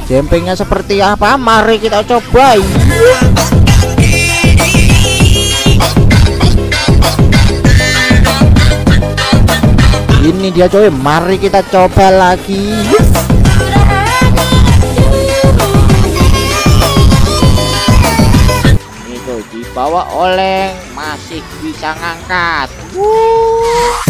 Jempingnya seperti apa? Mari kita coba. Ini dia coy, mari kita coba lagi. Itu dibawa oleng, masih bisa ngangkat.